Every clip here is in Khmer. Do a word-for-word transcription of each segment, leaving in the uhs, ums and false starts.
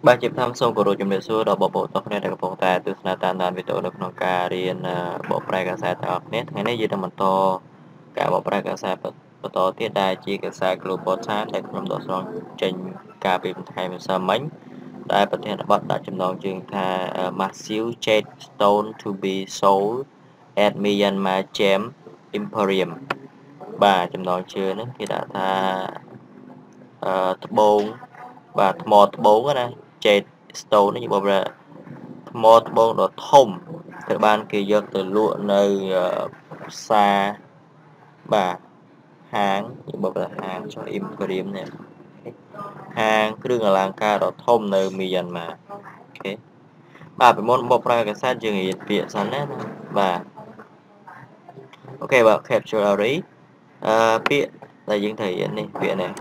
Ba chịp tham sâu của đội chuẩn bị xưa đầu bộ bộ tóc này là bộ tài từ sna tan tan video được nông ca riêng bộ prai cả sai tao nét ngày nay gì đâu mà to cả bộ prai cả sai bộ to tiết đai chi cả sai global time tại trong đó xong trình ca bị thay một sao mấy đạiประเทศบัดđã chấm đón chương tha massive jade stone to be sold at Myanmar Gem Emporium បាទចំណងជើងហ្នឹងគេដាក់ថាអឺត្បូងបាទថ្មត្បូងណា jade stone នេះបងប្អូនថ្មត្បូងដ៏ធំត្រូវបានគេយកទៅលក់នៅផ្សារបាទហាងបងប្អូនហាងចុះ Emporium នេះហាងគ្រឿងអលង្ការដ៏ធំនៅមីយ៉ាន់ម៉ាអូខេបាទពីមុនបកប្រើកាសែតយើងរៀនពាក្យសិនណាបាទអូខេបាទ capture array អឺពាក្យដែលយើងត្រូវរៀននេះពាក្យនេះ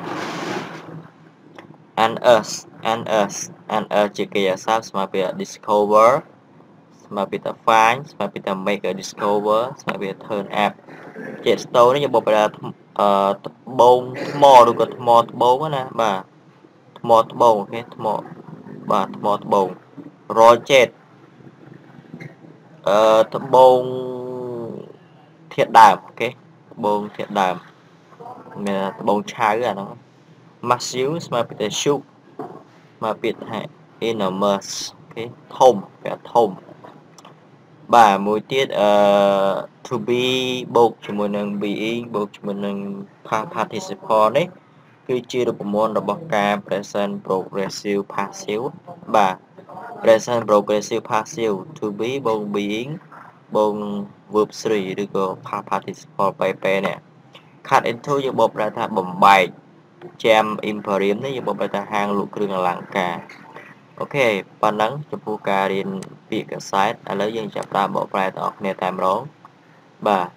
unearthed unearthed unearthed ជាគេអាសាស្មើពាក្យ discover ស្មើពាក្យថា find ស្មើពាក្យថា make a discover ស្មើពាក្យ turn up ជា stone នេះយើងបកប្រើអឺត្បូងថ្មឬក៏ថ្មត្បូងណាបាទថ្មត្បូងអូខេថ្មបាទថ្មត្បូង raw jade អឺត្បូងធាតុដើមអូខេត្បូងធាតុដើមមានត្បូងឆៅអាហ្នឹង massive ស្មើពាក្យថា shoot ស្មើពាក្យថា enormous អូខេធំពាក្យធំបាទមួយទៀតអឺ to be បូកជាមួយនឹង being បូកជាមួយនឹង past participle នេះគឺជារូបមន្តរបស់ការ present progressive passive បាទ present progressive passive to be បូក being បូក verb three ឬក៏ past participle បែបនេះ cut into យើងបកប្រែថាបំបែក Gem Emporium នេះយើងបកប្រែថាហាងលក់គ្រឿងអលង្ការអូខេប៉ុណ្ណឹងចំពោះការរៀនពាក្យកសែតឥឡូវយើងចាប់ផ្ដើមបកប្រែទាំងអស់គ្នាតែម្ដងបាទ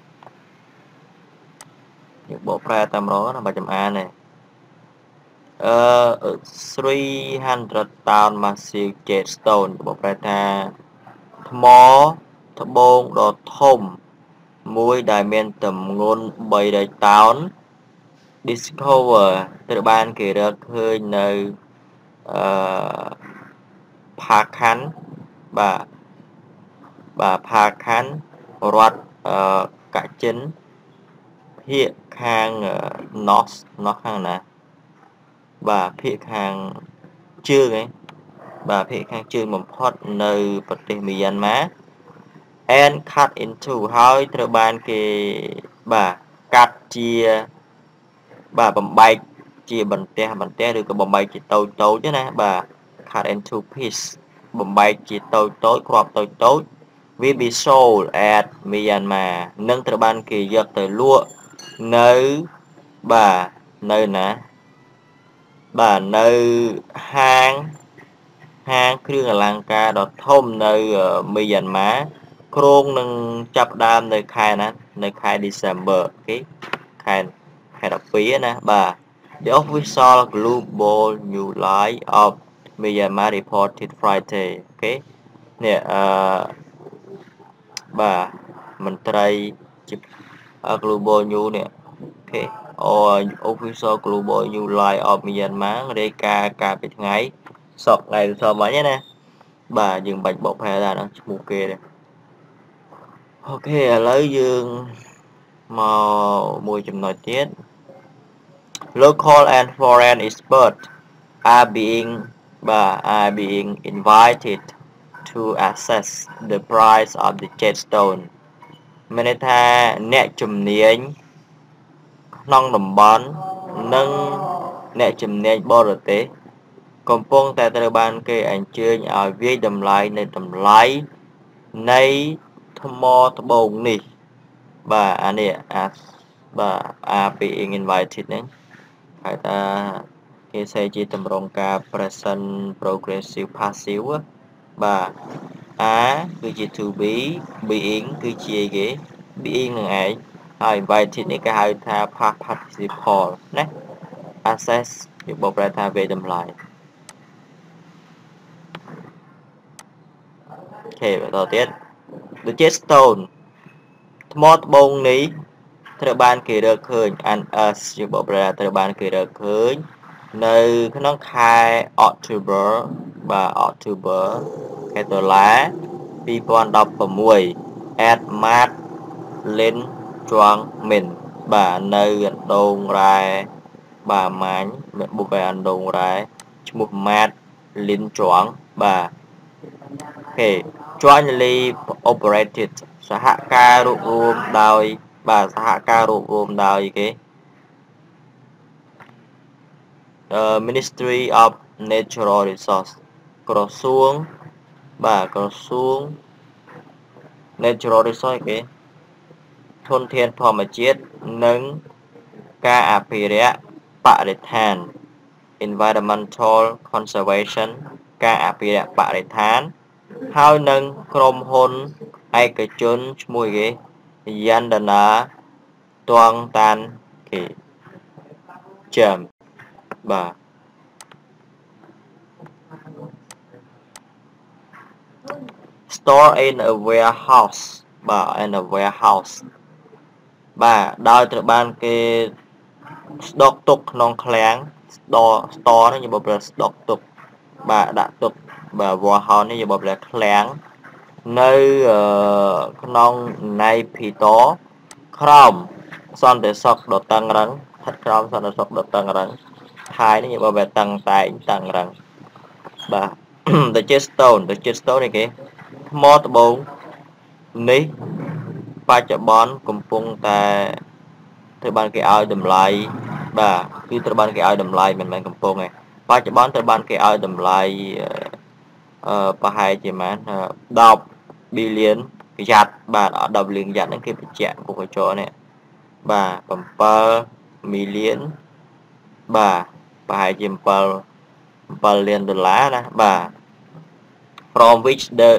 យើងបកប្រែតែម្ដងណាបើចំអាននេះអឺ three hundred Taung massive jade stone បកប្រែថាថ្មត្បូងដ៏ធំមួយដែលមានទម្ងន់three hundred Taung discover ត្រូវបានគេរកឃើញនៅអឺ Phakant បាទបាទ Phakant រដ្ឋអឺ Kachin ភាគខាង north north ខាងណាបាទភាគខាងជើងឯងបាទភាគខាងជើងបំផុតនៅប្រទេសមីយ៉ាន់ម៉ា and cut into ហើយត្រូវបានគេបាទកាត់ជាបាទបំបែកជាបន្ទះបន្ទះឬក៏បំបែកជាតូចតូចណាបាទ cut into piece បំបែកជាតូចតូចគ្រាប់តូចតូច will be sold at Myanmar នឹងត្រូវបានគេយកទៅលក់នៅបាទនៅណាបាទនៅហាងហាងគ្រឿងអលង្ការដ៏ធំនៅមីយ៉ាន់ម៉ាគ្រោងនឹងចាប់ផ្ដើមនៅខែណានៅខែ December អូខេខែខែtwelveណាបាទ The official global new line of Myanmar reported Friday អូខេនេះអឺបាទមន្ត្រីជា global new នេះអូខេ official global new line of Myanmar រាយការណ៍កាលពីថ្ងៃសុក្រថ្ងៃសុក្រមិញណាបាទយើងបាច់បកប្រែដែរឈ្មោះគេទេអូខេឥឡូវយើងមកមួយចំណុចទៀត local and foreign experts are being are being invited to assess the price of the jade stone មានន័យថាអ្នកជំនាញក្នុងតំបន់និងអ្នកជំនាញបរទេសកំពុងតែត្រូវបានគេអញ្ជើញឲ្យវាយតម្លៃនៅតម្លៃនៃថ្មត្បូងនេះបាទអានេះអាបាទ are being invited ហ្នឹងហៅថាគេសេជាតម្រងការ present progressive passive បាទ are គឺជា to be being គឺជាគេ being នឹងឯងហើយ invited នេះគេហៅថា past participle ណា assess វាបកប្រែថាវាយតម្លៃអូខេបន្តទៀត the jade stone ថ្មត្បូងនេះត្រូវបានគេរកឃើញ unearthed ជាបកប្រែត្រូវបានគេរកឃើញ nơi nó khai October và October cái tờ lá pi pon đọc vào mùi at Mat Lin Chaung mình bà nơi đồn ra bà mánh bộ về anh đồn ra một Mat Lin Chaung bà okay jointly operated សហការរួបរวมដោយបាទសហការរួបរวมដោយគេ uh, Ministry of Natural Resource ក្រសួងបាទក្រសួង Natural Resource គេធនធានធម្មជាតិនិងការអភិរក្សបរិស្ថាន Environmental Conservation ការអភិរក្សបរិស្ថានហើយនឹងក្រុមហ៊ុនឯកជនឈ្មោះគេ Yandanar តាំងតានគេ Gem បាទ store in a warehouse បាទ in a warehouse បាទដោយត្រូវបានគេស្តុកទុកក្នុងឃ្លាំង store store នេះយើងបប្រើស្តុកទុកបាទដាក់ទុកបាទ warehouse នេះយើងបប្រើឃ្លាំងនៅក្នុង Nay Phi Taw ក្រោមសន្តិសុខដ៏តឹងរ៉ឹងស្ថិតក្រោមសន្តិសុខដ៏តឹងរ៉ឹងថៃនេះយើងបប្រើតឹងតែងតឹងរ៉ឹងបាទ the jade stone the jade stone នេះគេថ្មត្បូងនេះបច្ចុប្បន្នកំពុងតែត្រូវបានគេឲ្យតម្លៃបាទគឺត្រូវបានគេឲ្យតម្លៃមិនមែនកំពុងទេបច្ចុប្បន្នត្រូវបានគេឲ្យតម្លៃអឺប្រហែលជាម៉ាន10 billion យ៉ាត់បាទ10 billion យ៉ាត់ហ្នឹងគេបញ្ជាក់ពុកកញ្ចក់នេះបាទ7 million បាទប្រហែលជា7 7លានដុល្លារណាបាទ from which the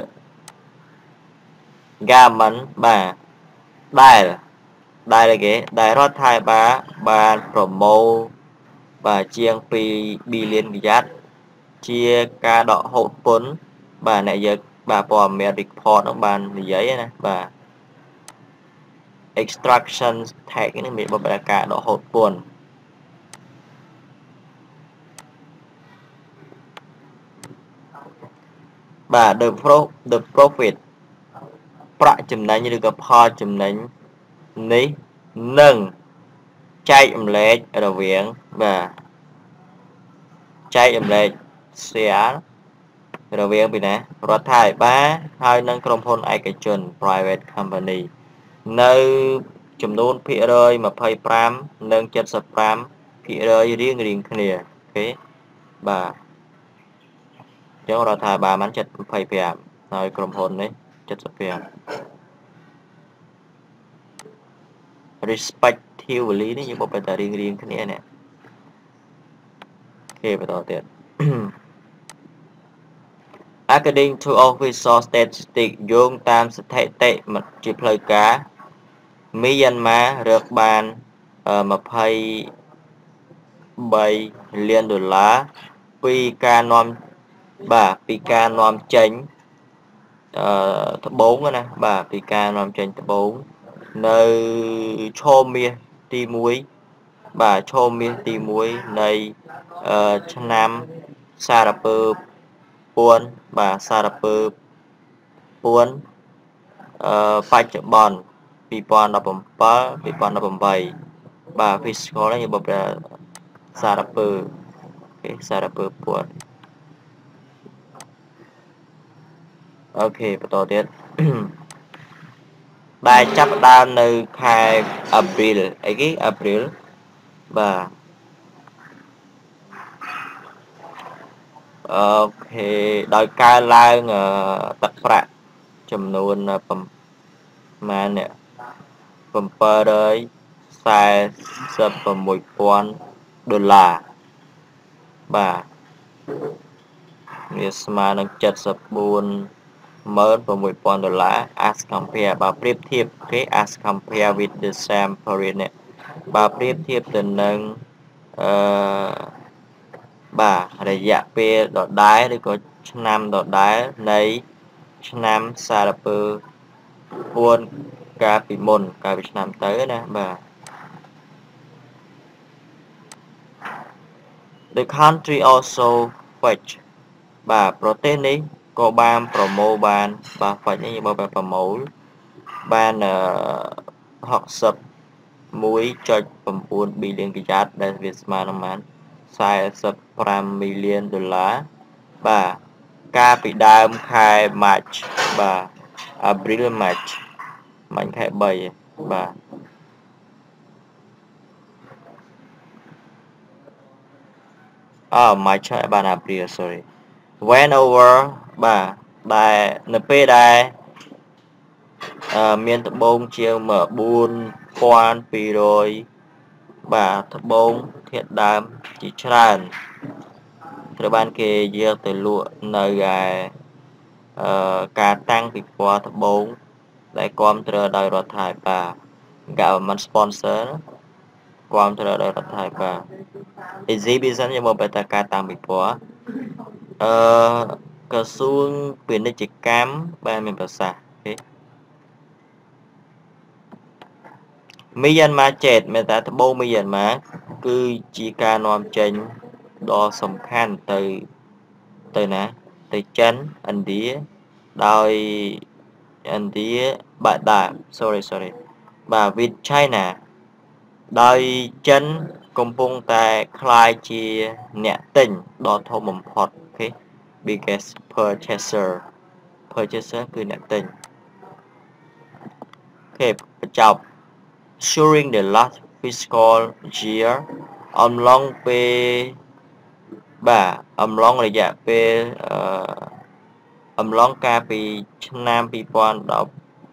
government បាទដែលដែលគេដែលរដ្ឋាភិបាលបានប្រមូលបាទជាង2 billion យ៉ាត់ជាការដកហូតពន្ធបាទអ្នកយើងបាទព័ត៌មាន report ហ្នឹងបាននិយាយណាបាទ extraction tax នេះមានបបការដកហូតពន្ធបាទ the pro the profit ប្រាក់ចំណេញឬក៏ផលចំណេញនេះនឹងចែកអំលែករវាងបាទចែកអំលែក share រវាងពីណារដ្ឋាភិបាលហើយនិងក្រុមហ៊ុនឯកជន private company នៅចំនួនភាគរយ25និង75ភាគរយរៀងរៀងគ្នាអូខេបាទអញ្ចឹងរដ្ឋាភិបាលបាន75ហើយក្រុមហ៊ុននេះ75 respectively នេះយើងបបតែរៀងរៀងគ្នានេះអូខេបន្តទៀត according to official statistics យោងតាមស្ថិតិជាផ្លូវការ Myanmar រកបាន23លានដុល្លារពីការនាំបាទពីការនាំចេញអឺត្បូងណាបាទពីការនាំចេញត្បូងនៅឈោមមាសទី1បាទឈោមមាសទី1នៃអឺឆ្នាំសារពើពួនបាទសារពើពួនអឺបច្ចុប្បន្ន2017 2018បាទ fiscal នេះយើងបប្រើសារពើអូខេសារពើពួនអូខេបន្តទៀត ដែលចាប់ផ្ដើមនៅខែ April អីគេ April បាទអូខេដោយកើនឡើងទឹកប្រាក់ចំនួនប្រមាណនេះ746,000ដុល្លារបាទវាស្មើនឹង74,600,000ដុល្លារ as compare បើប្រៀបធៀបគេ as compare with the same period នេះបើប្រៀបធៀបទៅនឹងអឺបាទរយៈពេលដដែលឬក៏ឆ្នាំដដែលនៃឆ្នាំសារពើពួនកាលពីមុនកាលពីឆ្នាំទៅណាបាទ The country also fetch បាទប្រទេសនេះក៏បានប្រមូលបានបាទ fetch នេះបើប្រមូលបានអឺหกสิบเอ็ดจุดเก้า billion កាយ៉ាតដែលវាស្មើនឹងប៉ុន្មានสี่สิบห้า million ដុល្លារបាទកាលពីដើមខែ March បាទ April March មិនខែ3បាទអឺ March ហើយបាន April sorry went over បាទដែលនៅពេលដែលអឺមានត្បូងជាងfour thousand two hundred បាទត្បូងធាតុដើមជាច្រើនត្រូវបានគេយកទៅលក់នៅឯអឺការតាំងពិព័រណ៍ត្បូងដែលគាំទ្រដោយរដ្ឋាភិបាល government sponsor គាំទ្រដោយរដ្ឋាភិបាល exhibition យកមកបែរតែការតាំងពិព័រណ៍អឺក្រសួងពាណិជ្ជកម្មបានមានប្រសាសន៍អូខេ Myanmar jade មានតែត្បូង Myanmar គឺជាការនាំចេញដ៏សំខាន់ទៅទៅណាទៅចិនឥណ្ឌាដោយឥណ្ឌាបាទដា sorry sorry បាទ with China ដោយចិនកំពុងតែคล้ายជាអ្នកទិញដ៏ធំបំផុតអូខេ biggest purchaser purchaser គឺអ្នកទិញអូខេបញ្ចប់ during the last fiscal year អំឡុងពេលបាទអំឡុងរយៈពេលអឺអំឡុងកាលពីឆ្នាំtwo thousand ten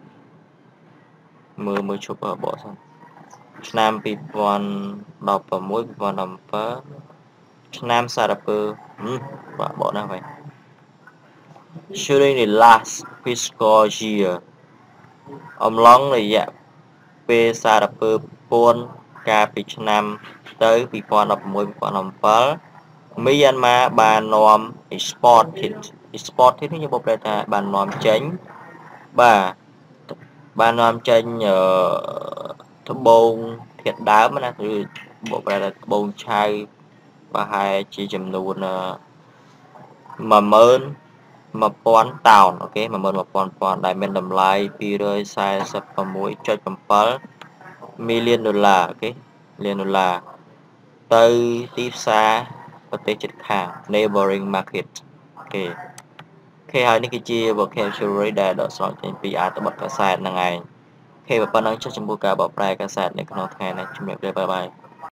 មើលមើលឈប់បកសិនឆ្នាំtwo thousand sixteen 2017ឆ្នាំសារពើបាទបកណាស់វិញ during the last fiscal year អំឡុងរយៈពេលសារពើពួនកាលពីឆ្នាំទៅtwo thousand sixteen 2017 Myanmar បាននាំ exported exported នេះយើងបកប្រែថាបាននាំចេញបាទបាននាំចេញអឺត្បូងធាតុដើមណាគឺបកប្រែថាត្បូងឆៅប្រហែលជាចំនួនone thousand one thousandតោនអូខេone thousand one thousandតោនដែលមានតម្លៃtwo hundred forty-six point seven million ដុល្លារអូខេ million ដុល្លារទៅទីផ្សារប្រទេសជិតខាង neighboring market អូខេអូខេហើយនេះគឺជា vocabulary ដែលដកស្រង់ចេញពីអត្ថបទកាសែតហ្នឹងឯងអូខេប៉ុណ្ណឹងចុះចំពោះការបកប្រែកាសែតនៅក្នុងថ្ងៃនេះជំរាបលាបាយបាយ